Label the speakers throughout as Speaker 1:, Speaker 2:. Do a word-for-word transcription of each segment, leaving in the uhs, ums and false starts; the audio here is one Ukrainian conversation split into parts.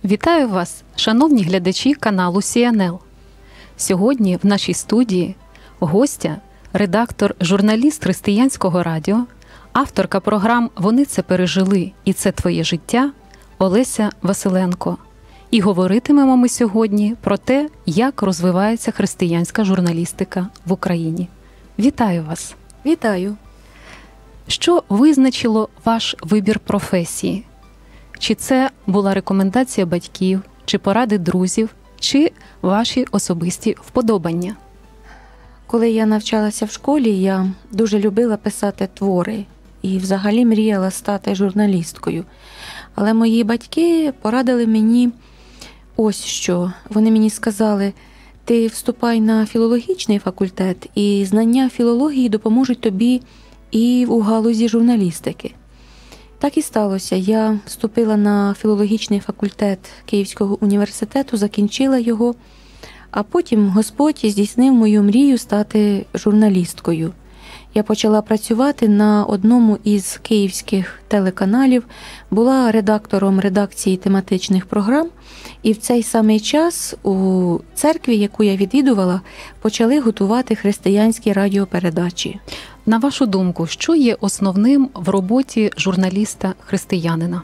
Speaker 1: Вітаю вас, шановні глядачі каналу Сі Ен Ел. Сьогодні в нашій студії гостя, редактор, журналіст Християнського радіо, авторка програм «Вони це пережили» і «Це твоє життя» Олеся Василенко. І говоритимемо ми сьогодні про те, як розвивається християнська журналістика в Україні. Вітаю вас!
Speaker 2: Вітаю!
Speaker 1: Що визначило ваш вибір професії? Чи це була рекомендація батьків, чи поради друзів, чи ваші особисті вподобання?
Speaker 2: Коли я навчалася в школі, я дуже любила писати твори і взагалі мріяла стати журналісткою. Але мої батьки порадили мені ось що. Вони мені сказали: ти вступай на філологічний факультет, і знання філології допоможуть тобі і у галузі журналістики. Так і сталося. Я вступила на філологічний факультет Київського університету, закінчила його, а потім Господь здійснив мою мрію стати журналісткою. Я почала працювати на одному із київських телеканалів, була редактором редакції тематичних програм, і в цей самий час у церкві, яку я відвідувала, почали готувати християнські радіопередачі.
Speaker 1: На вашу думку, що є основним в роботі журналіста-християнина?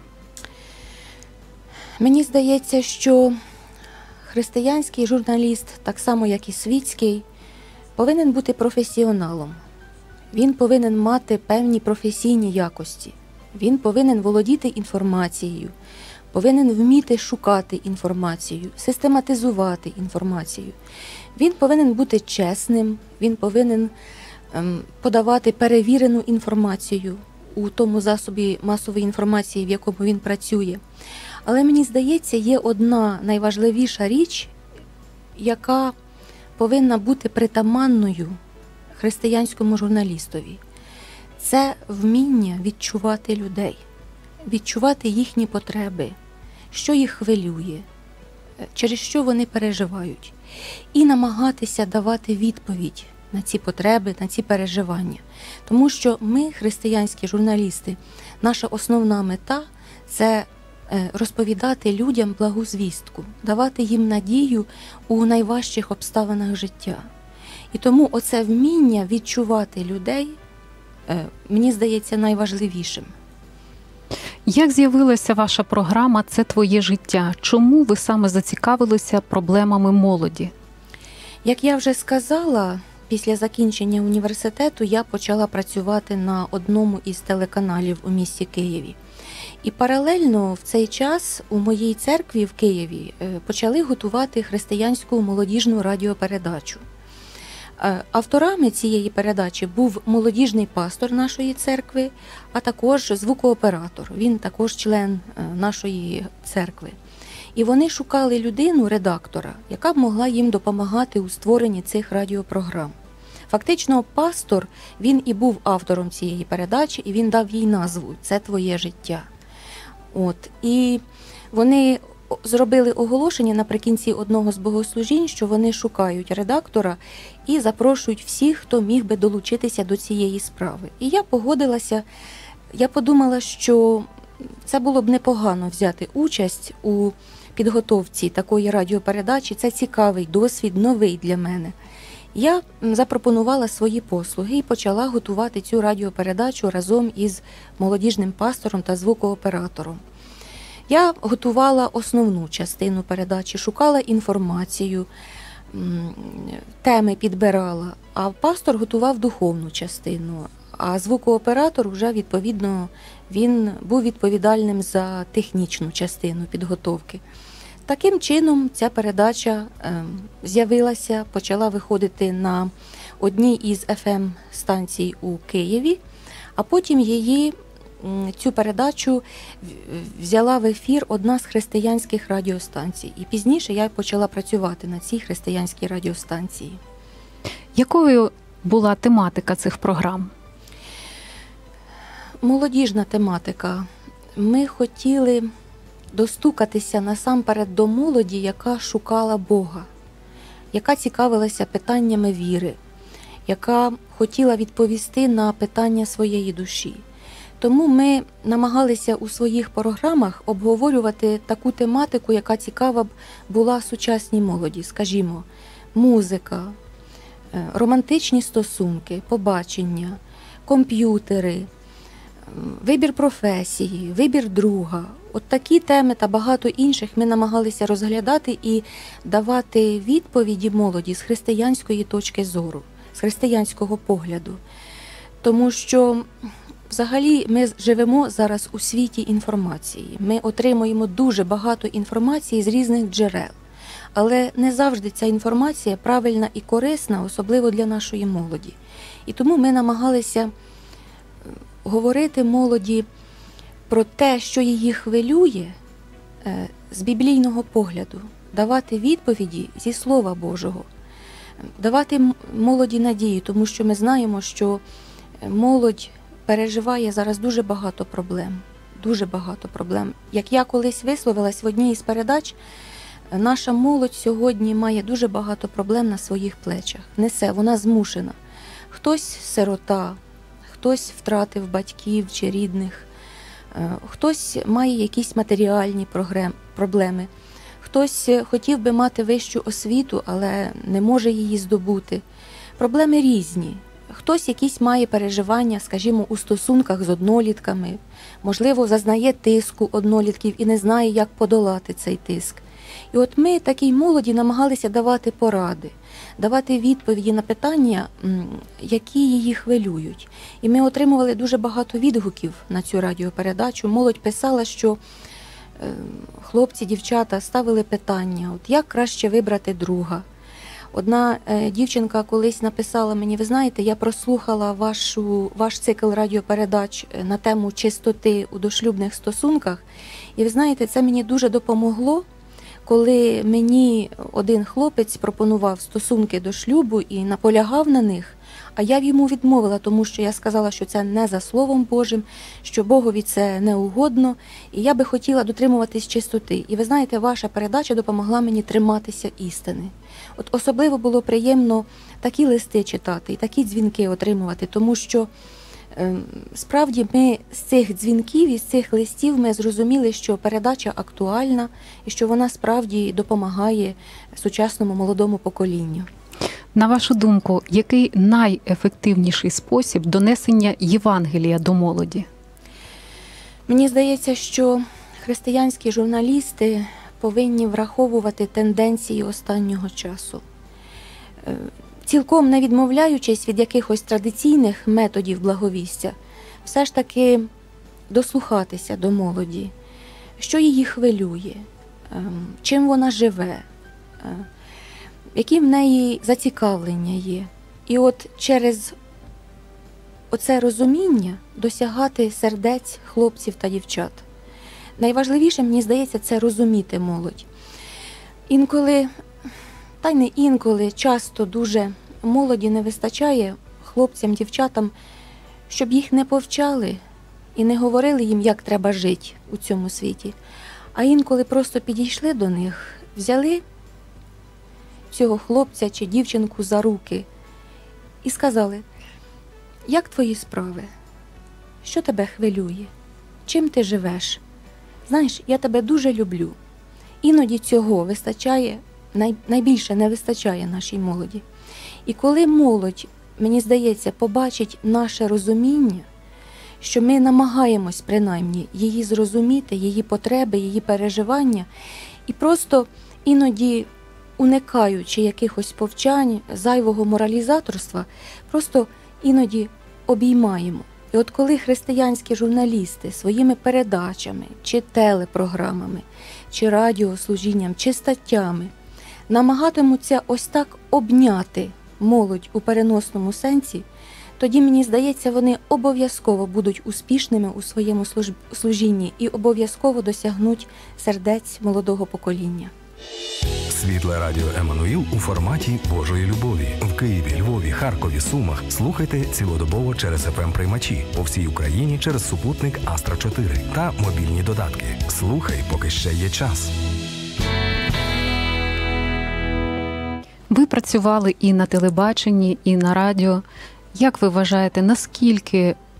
Speaker 2: Мені здається, що християнський журналіст, так само як і світський, повинен бути професіоналом. Він повинен мати певні професійні якості. Він повинен володіти інформацією, повинен вміти шукати інформацію, систематизувати інформацію. Він повинен бути чесним, він повинен ем, подавати перевірену інформацію у тому засобі масової інформації, в якому він працює. Але мені здається, є одна найважливіша річ, яка повинна бути притаманною християнському журналістові. Це вміння відчувати людей, відчувати їхні потреби, що їх хвилює, через що вони переживають, і намагатися давати відповідь на ці потреби, на ці переживання. Тому що ми, християнські журналісти, наша основна мета – це розповідати людям благу звістку, давати їм надію у найважчих обставинах життя. І тому оце вміння відчувати людей, мені здається, найважливішим.
Speaker 1: Як з'явилася ваша програма «Це твоє життя»? Чому ви саме зацікавилися проблемами молоді?
Speaker 2: Як я вже сказала, після закінчення університету я почала працювати на одному із телеканалів у місті Києві. І паралельно в цей час у моїй церкві в Києві почали готувати християнську молодіжну радіопередачу. Авторами цієї передачі був молодіжний пастор нашої церкви, а також звукооператор. Він також член нашої церкви. І вони шукали людину, редактора, яка б могла їм допомагати у створенні цих радіопрограм. Фактично, пастор, він і був автором цієї передачі, і він дав їй назву «Це твоє життя». От. І вони зробили оголошення наприкінці одного з богослужінь, що вони шукають редактора і запрошують всіх, хто міг би долучитися до цієї справи. І я погодилася, я подумала, що це було б непогано взяти участь у підготовці такої радіопередачі. Це цікавий досвід, новий для мене. Я запропонувала свої послуги і почала готувати цю радіопередачу разом із молодіжним пастором та звукооператором. Я готувала основну частину передачі, шукала інформацію, теми підбирала, а пастор готував духовну частину, а звукооператор вже, відповідно, він був відповідальним за технічну частину підготовки. Таким чином ця передача з'явилася, почала виходити на одній із еф ем-станцій у Києві, а потім її, цю передачу взяла в ефір одна з християнських радіостанцій. І пізніше я почала працювати на цій християнській радіостанції.
Speaker 1: Якою була тематика цих програм?
Speaker 2: Молодіжна тематика. Ми хотіли достукатися насамперед до молоді, яка шукала Бога, яка цікавилася питаннями віри, яка хотіла відповісти на питання своєї душі. Тому ми намагалися у своїх програмах обговорювати таку тематику, яка цікава б була сучасній молоді, скажімо, музика, романтичні стосунки, побачення, комп'ютери, вибір професії, вибір друга. От такі теми та багато інших ми намагалися розглядати і давати відповіді молоді з християнської точки зору, з християнського погляду. Тому що взагалі ми живемо зараз у світі інформації. Ми отримуємо дуже багато інформації з різних джерел. Але не завжди ця інформація правильна і корисна, особливо для нашої молоді. І тому ми намагалися говорити молоді про те, що її хвилює, з біблійного погляду, давати відповіді зі Слова Божого, давати молоді надію, тому що ми знаємо, що молодь переживає зараз дуже багато проблем, дуже багато проблем. Як я колись висловилась в одній із передач, наша молодь сьогодні має дуже багато проблем на своїх плечах. Несе, вона змушена. Хтось сирота, хтось втратив батьків чи рідних, хтось має якісь матеріальні проблеми, хтось хотів би мати вищу освіту, але не може її здобути. Проблеми різні. Хтось якісь має переживання, скажімо, у стосунках з однолітками, можливо, зазнає тиску однолітків і не знає, як подолати цей тиск. І от ми такій молоді намагалися давати поради, давати відповіді на питання, які її хвилюють. І ми отримували дуже багато відгуків на цю радіопередачу. Молодь писала, що хлопці, дівчата ставили питання, от як краще вибрати друга. Одна дівчинка колись написала мені, ви знаєте, я прослухала вашу, ваш цикл радіопередач на тему чистоти у дошлюбних стосунках, і ви знаєте, це мені дуже допомогло, коли мені один хлопець пропонував стосунки до шлюбу і наполягав на них, а я йому відмовила, тому що я сказала, що це не за Словом Божим, що Богові це не угодно, і я би хотіла дотримуватись чистоти. І ви знаєте, ваша передача допомогла мені триматися істини. От особливо було приємно такі листи читати і такі дзвінки отримувати, тому що е, справді ми з цих дзвінків і з цих листів ми зрозуміли, що передача актуальна і що вона справді допомагає сучасному молодому поколінню.
Speaker 1: На вашу думку, який найефективніший спосіб донесення Євангелія до молоді?
Speaker 2: Мені здається, що християнські журналісти повинні враховувати тенденції останнього часу. Цілком не відмовляючись від якихось традиційних методів благовістя, все ж таки дослухатися до молоді, що її хвилює, чим вона живе, які в неї зацікавлення є. І от через оце розуміння досягати сердець хлопців та дівчат. Найважливіше, мені здається, це розуміти молодь. Інколи, та й не інколи, часто дуже молоді не вистачає хлопцям, дівчатам, щоб їх не повчали і не говорили їм, як треба жити у цьому світі. А інколи просто підійшли до них, взяли цього хлопця чи дівчинку за руки і сказали, як твої справи, що тебе хвилює, чим ти живеш. Знаєш, я тебе дуже люблю. Іноді цього вистачає, най, найбільше не вистачає нашій молоді. І коли молодь, мені здається, побачить наше розуміння, що ми намагаємось принаймні її зрозуміти, її потреби, її переживання, і просто іноді, уникаючи якихось повчань, зайвого моралізаторства, просто іноді обіймаємо. І от коли християнські журналісти своїми передачами, чи телепрограмами, чи радіослужінням, чи статтями намагатимуться ось так обняти молодь у переносному сенсі, тоді, мені здається, вони обов'язково будуть успішними у своєму служінні і обов'язково досягнуть сердець молодого покоління.
Speaker 3: Світле радіо Еммануїл у форматі Божої любові. В Києві, Львові, Харкові, Сумах слухайте цілодобово через еф ем-приймачі, по всій Україні через супутник Астра чотири та мобільні додатки. Слухай, поки ще є час.
Speaker 1: Ви працювали і на телебаченні, і на радіо. Як ви вважаєте, наскільки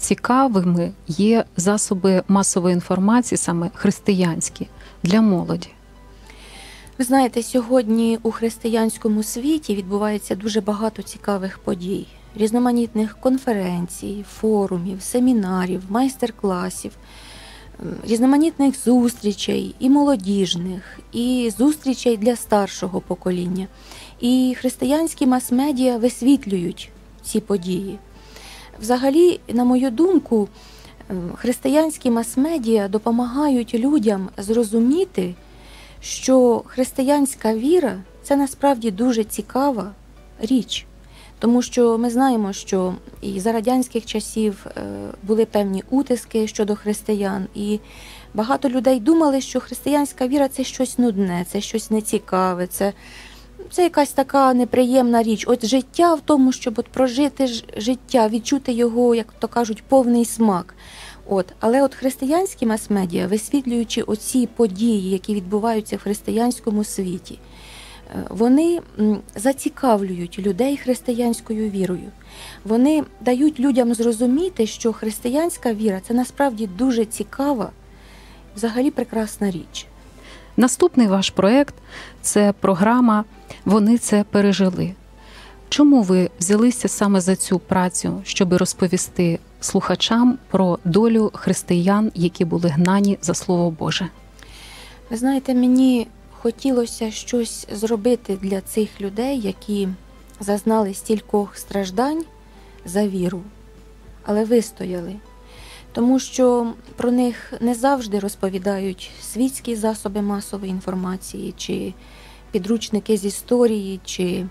Speaker 1: цікавими є засоби масової інформації, саме християнські, для молоді?
Speaker 2: Ви знаєте, сьогодні у християнському світі відбувається дуже багато цікавих подій, різноманітних конференцій, форумів, семінарів, майстер-класів, різноманітних зустрічей і молодіжних, і зустрічей для старшого покоління. І християнські мас-медіа висвітлюють ці події. Взагалі, на мою думку, християнські мас-медіа допомагають людям зрозуміти, що християнська віра – це насправді дуже цікава річ. Тому що ми знаємо, що і за радянських часів були певні утиски щодо християн, і багато людей думали, що християнська віра – це щось нудне, це щось нецікаве, це, це якась така неприємна річ. От життя в тому, щоб от прожити життя, відчути його, як то кажуть, повний смак. От. Але от християнські мас-медіа, висвітлюючи оці події, які відбуваються в християнському світі, вони зацікавлюють людей християнською вірою. Вони дають людям зрозуміти, що християнська віра – це насправді дуже цікава, взагалі прекрасна річ.
Speaker 1: Наступний ваш проєкт – це програма «Вони це пережили». Чому ви взялися саме за цю працю, щоб розповісти слухачам про долю християн, які були гнані за Слово Боже?
Speaker 2: Ви знаєте, мені хотілося щось зробити для цих людей, які зазнали стількох страждань за віру, але вистояли. Тому що про них не завжди розповідають світські засоби масової інформації, чи підручники з історії, чи,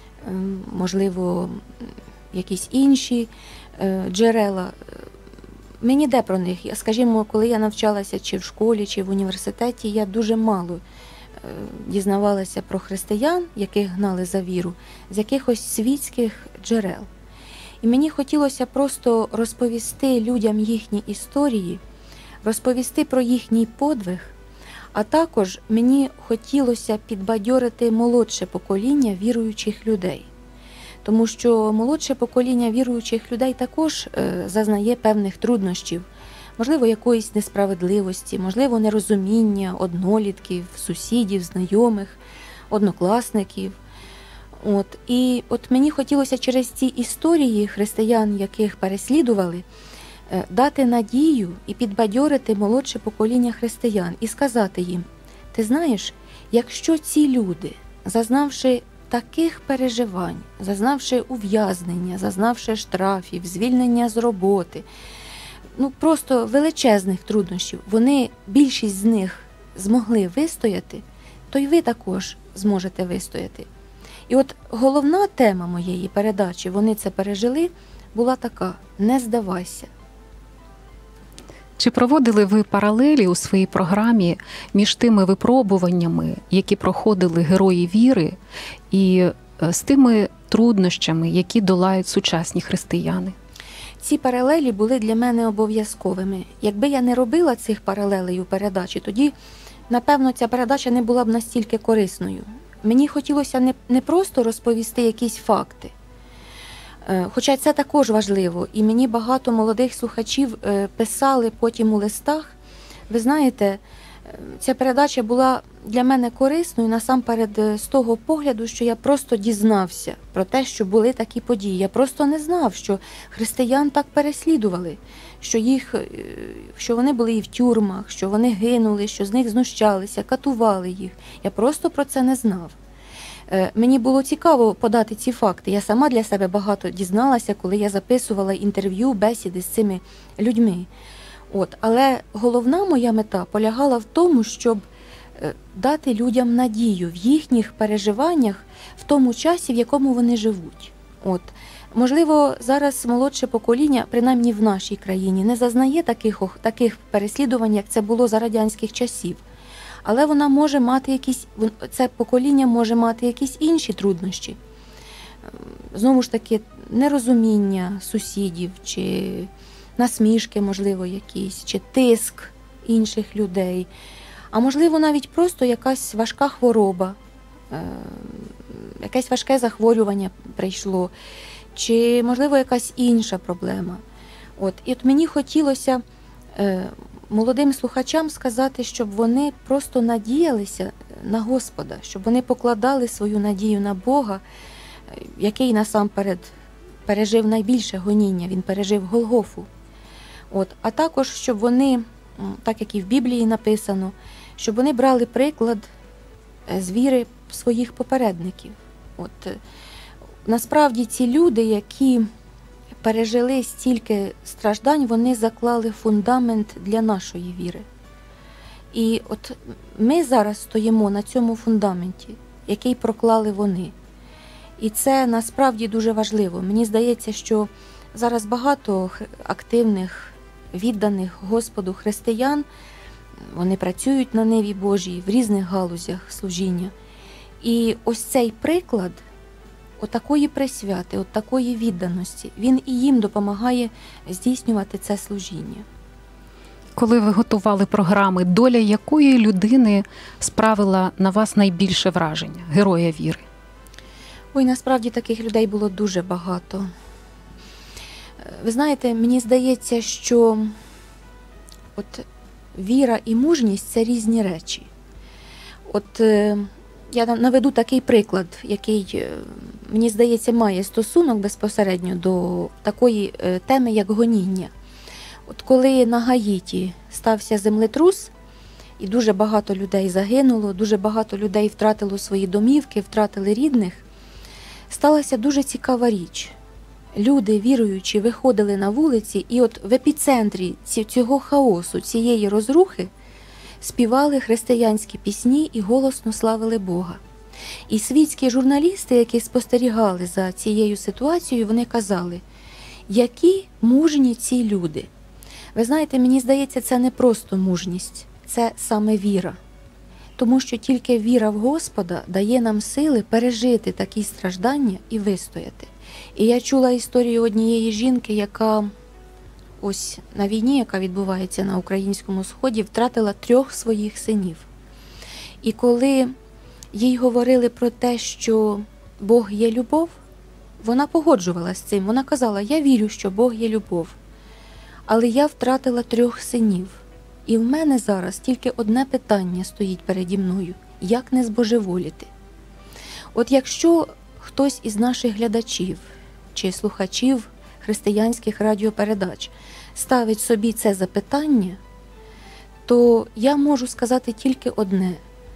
Speaker 2: можливо, якісь інші джерела. Ми ніде про них. Скажімо, коли я навчалася чи в школі, чи в університеті, я дуже мало дізнавалася про християн, яких гнали за віру, з якихось світських джерел. І мені хотілося просто розповісти людям їхні історії, розповісти про їхній подвиг, а також мені хотілося підбадьорити молодше покоління віруючих людей. Тому що молодше покоління віруючих людей також зазнає певних труднощів, можливо, якоїсь несправедливості, можливо, нерозуміння однолітків, сусідів, знайомих, однокласників. От. І от мені хотілося через ці історії християн, яких переслідували, дати надію і підбадьорити молодше покоління християн і сказати їм: ти знаєш, якщо ці люди, зазнавши таких переживань, зазнавши ув'язнення, зазнавши штрафів, звільнення з роботи, ну просто величезних труднощів, вони, більшість з них змогли вистояти, то й ви також зможете вистояти. І от головна тема моєї передачі «Вони це пережили» була така: не здавайся.
Speaker 1: Чи проводили ви паралелі у своїй програмі між тими випробуваннями, які проходили герої віри, і з тими труднощами, які долають сучасні християни?
Speaker 2: Ці паралелі були для мене обов'язковими. Якби я не робила цих паралелей у передачі, тоді, напевно, ця передача не була б настільки корисною. Мені хотілося не, не просто розповісти якісь факти, хоча це також важливо. І мені багато молодих слухачів писали потім у листах: ви знаєте, ця передача була для мене корисною насамперед з того погляду, що я просто дізнався про те, що були такі події. Я просто не знав, що християн так переслідували, що, їх, що вони були і в тюрмах, що вони гинули, що з них знущалися, катували їх. Я просто про це не знав. Мені було цікаво подати ці факти. Я сама для себе багато дізналася, коли я записувала інтерв'ю, бесіди з цими людьми. От. Але головна моя мета полягала в тому, щоб дати людям надію в їхніх переживаннях в тому часі, в якому вони живуть. От. Можливо, зараз молодше покоління, принаймні в нашій країні, не зазнає таких, таких переслідувань, як це було за радянських часів. Але вона може мати якісь, це покоління може мати якісь інші труднощі. Знову ж таки, нерозуміння сусідів, чи насмішки, можливо, якісь, чи тиск інших людей. А можливо, навіть просто якась важка хвороба, якесь важке захворювання прийшло, чи, можливо, якась інша проблема. От, і от мені хотілося е, молодим слухачам сказати, щоб вони просто надіялися на Господа, щоб вони покладали свою надію на Бога, який насамперед пережив найбільше гоніння, він пережив Голгофу. От, а також, щоб вони, так як і в Біблії написано, щоб вони брали приклад з віри своїх попередників. От, насправді ці люди, які пережили стільки страждань, вони заклали фундамент для нашої віри. І от ми зараз стоїмо на цьому фундаменті, який проклали вони. І це насправді дуже важливо. Мені здається, що зараз багато активних, відданих Господу християн, вони працюють на ниві Божій в різних галузях служіння. І ось цей приклад отакої присвяти, отакої відданості, він і їм допомагає здійснювати це служіння.
Speaker 1: Коли ви готували програми, доля якої людини справила на вас найбільше враження, героя віри?
Speaker 2: Ой, насправді таких людей було дуже багато. Ви знаєте, мені здається, що от віра і мужність – це різні речі. От я наведу такий приклад, який, мені здається, має стосунок безпосередньо до такої теми, як гоніння. От коли на Гаїті стався землетрус, і дуже багато людей загинуло, дуже багато людей втратило свої домівки, втратили рідних, сталася дуже цікава річ. Люди, віруючі, виходили на вулиці, і от в епіцентрі цього хаосу, цієї розрухи, співали християнські пісні і голосно славили Бога. І світські журналісти, які спостерігали за цією ситуацією, вони казали, які мужні ці люди. Ви знаєте, мені здається, це не просто мужність, це саме віра. Тому що тільки віра в Господа дає нам сили пережити такі страждання і вистояти. І я чула історію однієї жінки, яка ось на війні, яка відбувається на українському сході, втратила трьох своїх синів. І коли їй говорили про те, що Бог є любов, вона погоджувалася з цим. Вона казала, я вірю, що Бог є любов, але я втратила трьох синів. І в мене зараз тільки одне питання стоїть переді мною – як не збожеволіти? От якщо хтось із наших глядачів чи слухачів християнських радіопередач ставить собі це запитання, то я можу сказати тільки одне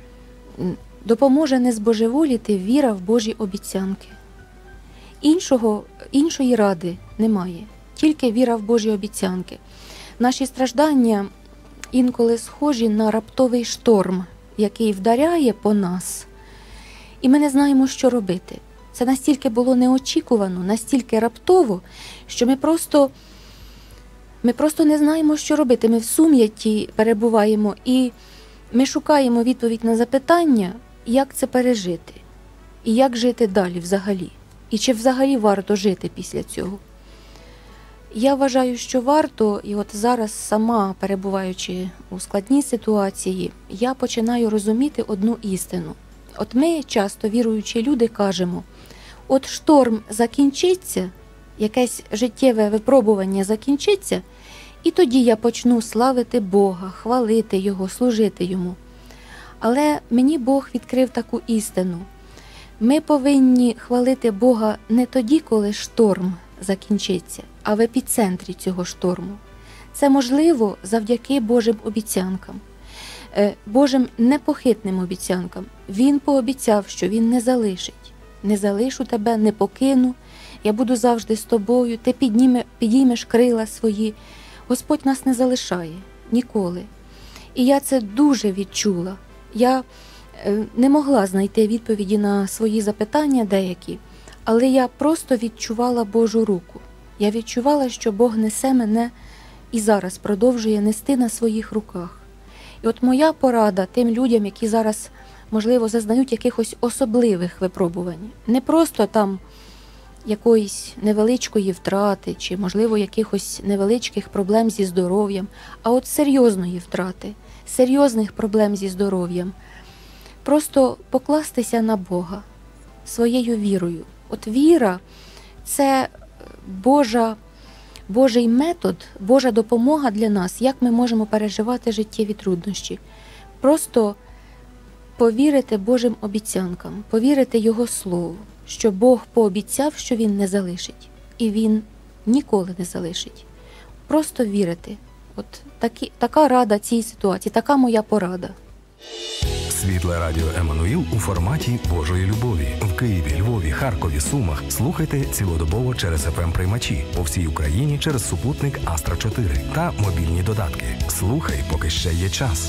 Speaker 2: – допоможе не збожеволіти віра в Божі обіцянки. Іншого, іншої ради немає, тільки віра в Божі обіцянки. Наші страждання інколи схожі на раптовий шторм, який вдаряє по нас, і ми не знаємо, що робити. Це настільки було неочікувано, настільки раптово, що ми просто, ми просто не знаємо, що робити. Ми в сум'ятті перебуваємо і ми шукаємо відповідь на запитання, як це пережити, і як жити далі взагалі, і чи взагалі варто жити після цього. Я вважаю, що варто, і от зараз сама, перебуваючи у складній ситуації, я починаю розуміти одну істину. От ми, часто віруючі люди, кажемо, от шторм закінчиться, якесь життєве випробування закінчиться, і тоді я почну славити Бога, хвалити Його, служити Йому. Але мені Бог відкрив таку істину. Ми повинні хвалити Бога не тоді, коли шторм закінчиться, а в епіцентрі цього шторму. Це можливо завдяки Божим обіцянкам, Божим непохитним обіцянкам. Він пообіцяв, що Він не залишить. Не залишу тебе, не покину, я буду завжди з тобою, ти підніме, підіймеш крила свої. Господь нас не залишає ніколи. І я це дуже відчула. Я не могла знайти відповіді на свої запитання деякі, але я просто відчувала Божу руку. Я відчувала, що Бог несе мене і зараз продовжує нести на своїх руках. І от моя порада тим людям, які зараз, можливо, зазнають якихось особливих випробувань, не просто там якоїсь невеличкої втрати, чи, можливо, якихось невеличких проблем зі здоров'ям, а от серйозної втрати, серйозних проблем зі здоров'ям. Просто покластися на Бога своєю вірою. От віра – це Божа Божий метод, Божа допомога для нас, як ми можемо переживати життєві труднощі. Просто повірити Божим обіцянкам, повірити Його Слову, що Бог пообіцяв, що Він не залишить. І Він ніколи не залишить. Просто вірити. От такі, така рада цій ситуації, така моя порада.
Speaker 3: Світле радіо Еммануїл у форматі Божої любові. В Києві, Львові, Харкові, Сумах слухайте цілодобово через еф ем-приймачі. По всій Україні через супутник Астра чотири та мобільні додатки. Слухай, поки ще є час.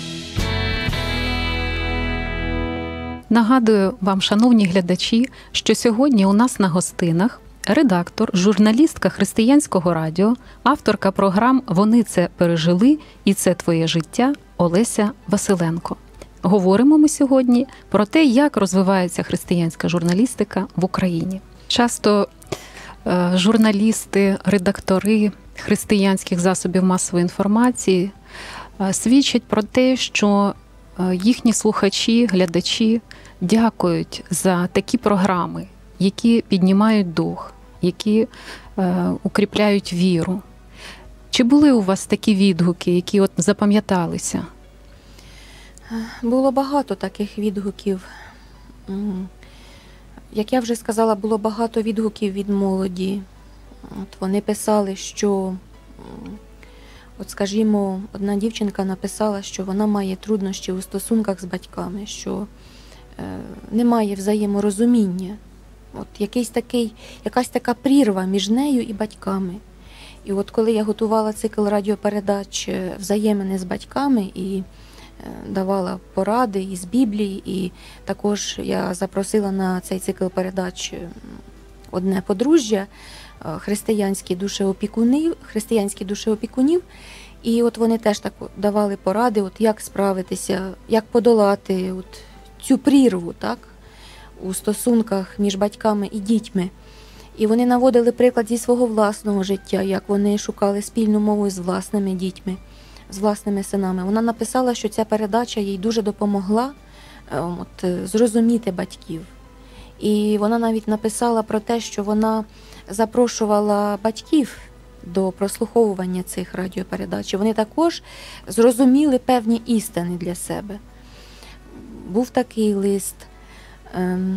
Speaker 1: Нагадую вам, шановні глядачі, що сьогодні у нас на гостинах редактор, журналістка Християнського радіо, авторка програм «Вони це пережили» і «Це твоє життя» Олеся Василенко. Говоримо ми сьогодні про те, як розвивається християнська журналістика в Україні. Часто е, журналісти, редактори християнських засобів масової інформації е, свідчать про те, що е, їхні слухачі, глядачі дякують за такі програми, які піднімають дух, які е, укріпляють віру. Чи були у вас такі відгуки, які от запам'яталися?
Speaker 2: Було багато таких відгуків. Як я вже сказала, було багато відгуків від молоді. От вони писали, що, от скажімо, одна дівчинка написала, що вона має труднощі у стосунках з батьками, що е, немає взаєморозуміння. От якийсь такий, якась така прірва між нею і батьками. І от коли я готувала цикл радіопередач «Взаємини з батьками» і давала поради із Біблії, і також я запросила на цей цикл передач одне подружжя, християнські душеопікунів, християнські душеопікунів, і от вони теж так давали поради, от як справитися, як подолати от цю прірву, так, у стосунках між батьками і дітьми. І вони наводили приклад зі свого власного життя, як вони шукали спільну мову з власними дітьми, з власними синами. Вона написала, що ця передача їй дуже допомогла от, зрозуміти батьків. І вона навіть написала про те, що вона запрошувала батьків до прослуховування цих радіопередач. Вони також зрозуміли певні істини для себе. Був такий лист. Ем,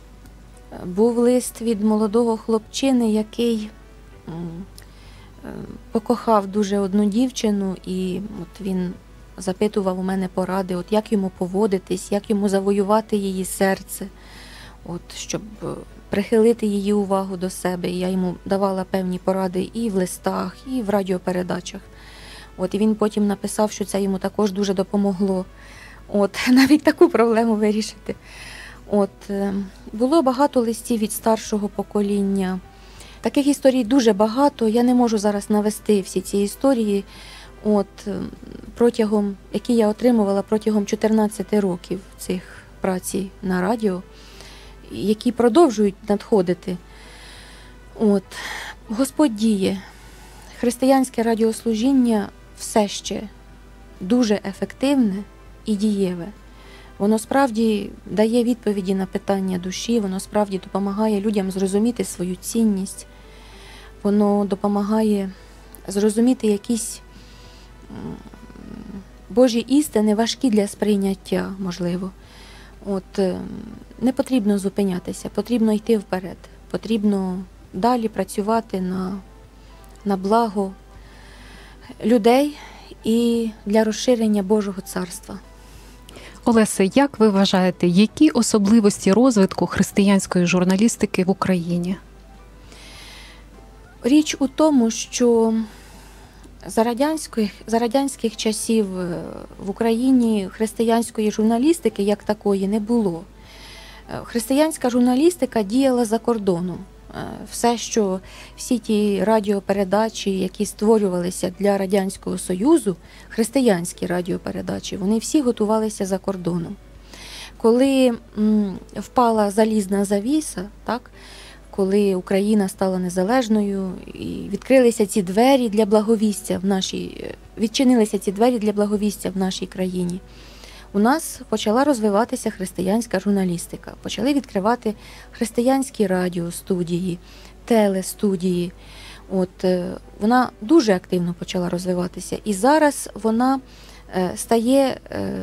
Speaker 2: був лист від молодого хлопчини, який ем, покохав дуже одну дівчину, і от він запитував у мене поради, от як йому поводитись, як йому завоювати її серце, от, щоб прихилити її увагу до себе. І я йому давала певні поради і в листах, і в радіопередачах. От, і він потім написав, що це йому також дуже допомогло. От, навіть таку проблему вирішити. От, було багато листів від старшого покоління. Таких історій дуже багато. Я не можу зараз навести всі ці історії, от, протягом, які я отримувала протягом чотирнадцяти років цих праці на радіо, які продовжують надходити. От. Господь діє. Християнське радіослужіння все ще дуже ефективне і дієве. Воно справді дає відповіді на питання душі, воно справді допомагає людям зрозуміти свою цінність, воно допомагає зрозуміти якісь Божі істини, важкі для сприйняття, можливо. От, не потрібно зупинятися, потрібно йти вперед, потрібно далі працювати на, на благо людей і для розширення Божого царства.
Speaker 1: Олеся, як ви вважаєте, які особливості розвитку християнської журналістики в Україні?
Speaker 2: Річ у тому, що за радянських, за радянських часів в Україні християнської журналістики як такої не було. Християнська журналістика діяла за кордоном. Все, що всі ті радіопередачі, які створювалися для Радянського Союзу, християнські радіопередачі, вони всі готувалися за кордоном. Коли м, впала залізна завіса, так, коли Україна стала незалежною і відкрилися ці двері для благовістя в нашій, відчинилися ці двері для благовістя в нашій країні, у нас почала розвиватися християнська журналістика. Почали відкривати християнські радіостудії, телестудії. От, е, вона дуже активно почала розвиватися. І зараз вона е, стає е,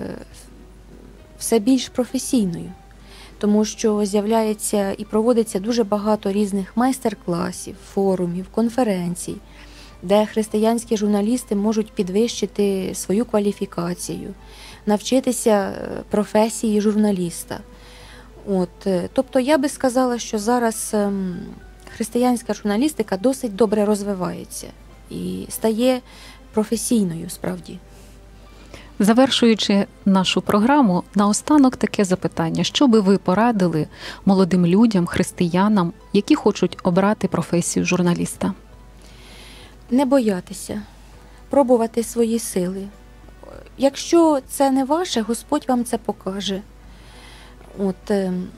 Speaker 2: все більш професійною, тому що з'являється і проводиться дуже багато різних майстер-класів, форумів, конференцій, де християнські журналісти можуть підвищити свою кваліфікацію, навчитися професії журналіста. От, тобто я би сказала, що зараз християнська журналістика досить добре розвивається і стає професійною справді.
Speaker 1: Завершуючи нашу програму, наостанок таке запитання. Що би ви порадили молодим людям, християнам, які хочуть обрати професію журналіста?
Speaker 2: Не боятися, пробувати свої сили. Якщо це не ваше, Господь вам це покаже. От,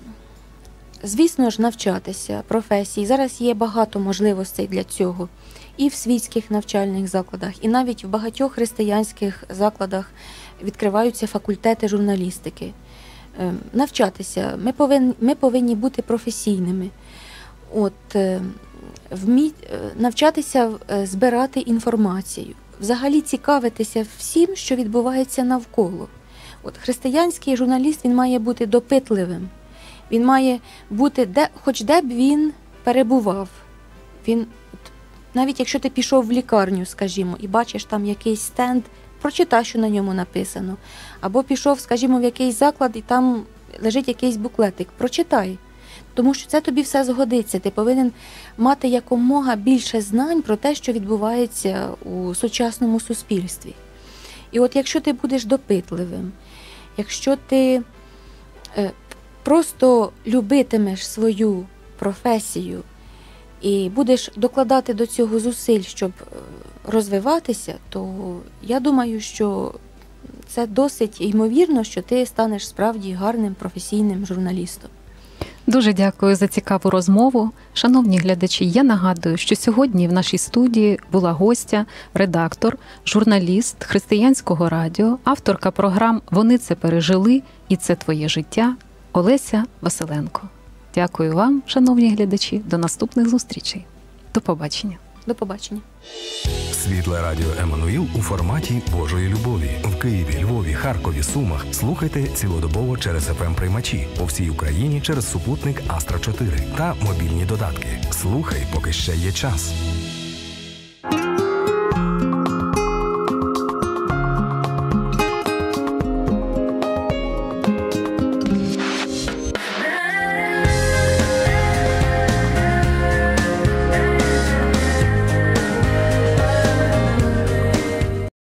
Speaker 2: звісно ж, навчатися професії. Зараз є багато можливостей для цього. І в світських навчальних закладах, і навіть в багатьох християнських закладах відкриваються факультети журналістики. Навчатися. Ми повинні, ми повинні бути професійними. От, вмі... Навчатися збирати інформацію. Взагалі цікавитися всім, що відбувається навколо. От, християнський журналіст, він має бути допитливим. Він має бути, де, хоч де б він перебував. Він, навіть якщо ти пішов в лікарню, скажімо, і бачиш там якийсь стенд, прочитай, що на ньому написано. Або пішов, скажімо, в якийсь заклад, і там лежить якийсь буклетик. Прочитай. Тому що це тобі все згодиться. Ти повинен мати якомога більше знань про те, що відбувається у сучасному суспільстві. І от якщо ти будеш допитливим, якщо ти е, просто любитимеш свою професію і будеш докладати до цього зусиль, щоб розвиватися, то я думаю, що це досить ймовірно, що ти станеш справді гарним професійним журналістом.
Speaker 1: Дуже дякую за цікаву розмову. Шановні глядачі, я нагадую, що сьогодні в нашій студії була гостя, редактор, журналіст Християнського радіо, авторка програм «Вони це пережили» і «Це твоє життя» Олеся Василенко. Дякую вам, шановні глядачі, до наступних зустрічей. До побачення.
Speaker 2: До побачення.
Speaker 3: Світле радіо Еммануїл у форматі Божої любові. В Києві, Львові, Харкові, Сумах слухайте цілодобово через еф ем-приймачі. По всій Україні через супутник Астра чотири та мобільні додатки. Слухай, поки ще є час.